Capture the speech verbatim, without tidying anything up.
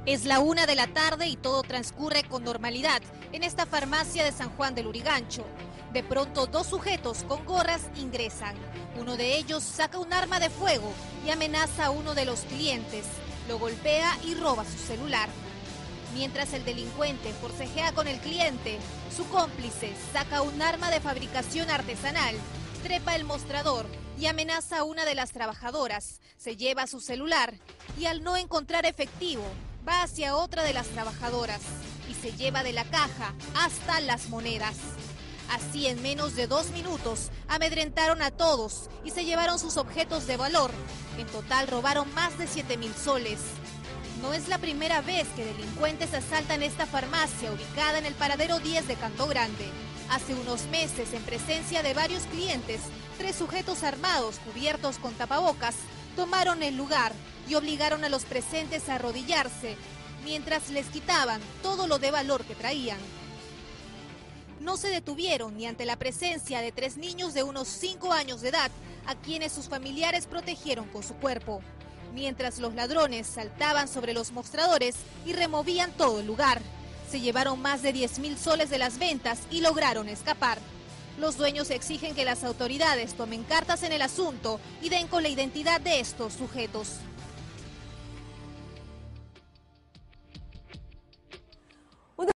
Es la una de la tarde y todo transcurre con normalidad en esta farmacia de San Juan del Lurigancho. De pronto, dos sujetos con gorras ingresan. Uno de ellos saca un arma de fuego y amenaza a uno de los clientes. Lo golpea y roba su celular. Mientras el delincuente forcejea con el cliente, su cómplice saca un arma de fabricación artesanal, trepa el mostrador y amenaza a una de las trabajadoras. Se lleva su celular y al no encontrar efectivo, va hacia otra de las trabajadoras y se lleva de la caja hasta las monedas. Así, en menos de dos minutos, amedrentaron a todos y se llevaron sus objetos de valor. En total robaron más de siete mil soles. No es la primera vez que delincuentes asaltan esta farmacia ubicada en el paradero diez de Canto Grande. Hace unos meses, en presencia de varios clientes, tres sujetos armados cubiertos con tapabocas tomaron el lugar y obligaron a los presentes a arrodillarse mientras les quitaban todo lo de valor que traían. No se detuvieron ni ante la presencia de tres niños de unos cinco años de edad, a quienes sus familiares protegieron con su cuerpo, mientras los ladrones saltaban sobre los mostradores y removían todo el lugar. Se llevaron más de diez mil soles de las ventas y lograron escapar. Los dueños exigen que las autoridades tomen cartas en el asunto y den con la identidad de estos sujetos.